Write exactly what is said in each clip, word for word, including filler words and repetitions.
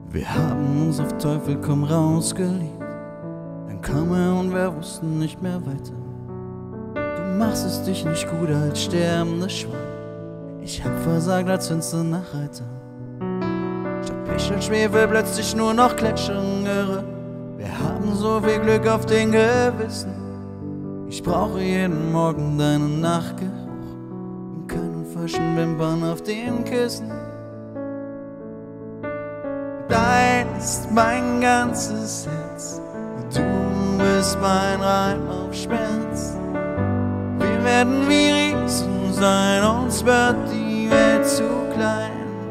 Wir haben uns auf Teufel komm raus geliebt, dann kam er und wir wussten nicht mehr weiter. Du machst es dich nicht gut als sterbendes Schwein, ich hab versagt als finsterer Reiter. Statt Pech und Schwefel plötzlich nur noch Kletschengere. Wir haben so viel Glück auf den Gewissen, ich brauche jeden Morgen deinen Nachgeruch und keine falschen Wimpern auf den Kissen. Dein ist mein ganzes Herz, du bist mein Reim auf Schmerz. Wir werden wie Riesen sein, uns wird die Welt zu klein.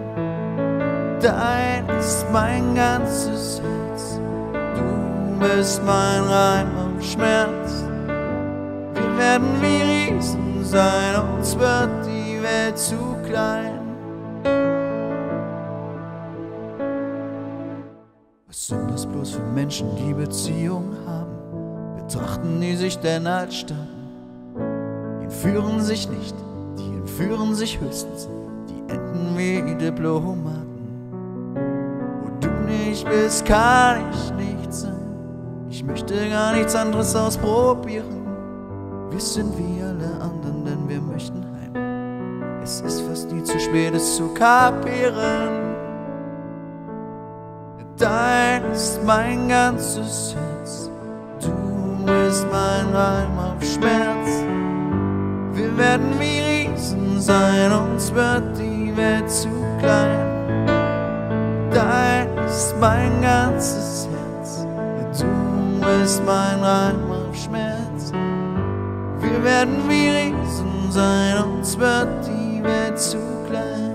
Dein ist mein ganzes Herz, du bist mein Reim auf Schmerz. Wir werden wie Riesen sein, uns wird die Welt zu klein. Was sind das bloß für Menschen, die Beziehungen haben? Betrachten die sich denn als Staaten? Die entführen sich nicht, die entführen sich höchstens, die enden wie Diplomaten. Wo du nicht bist, kann ich nicht sein. Ich möchte gar nichts anderes ausprobieren. Wir sind wie alle anderen, denn wir möchten heim. Es ist fast nie zu spät, es zu kapieren. Dein ist mein ganzes Herz, du bist mein Reim auf Schmerz. Wir werden wie Riesen sein, uns wird die Welt zu klein. Dein ist mein ganzes Herz, du bist mein Reim auf Schmerz. Wir werden wie Riesen sein, uns wird die Welt zu klein.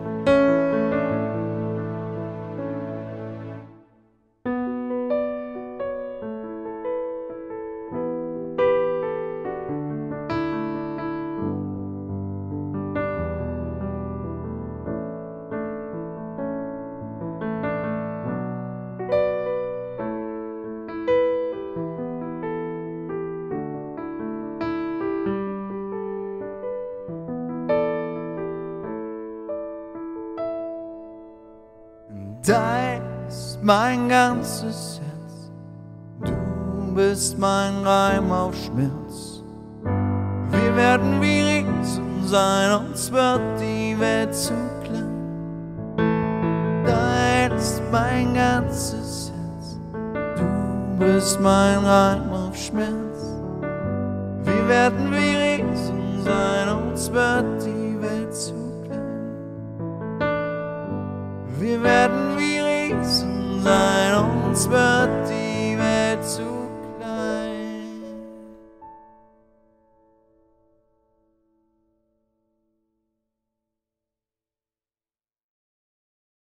Dein ist mein ganzes Herz, du bist mein Reim auf Schmerz. Wir werden wie Riesen sein, uns wird die Welt zu klein. Dein ist mein ganzes Herz, du bist mein Reim auf Schmerz. Wir werden wie Riesen sein, uns wird die Welt zu klein. Wir werden wie Riesen sein, uns wird die Welt zu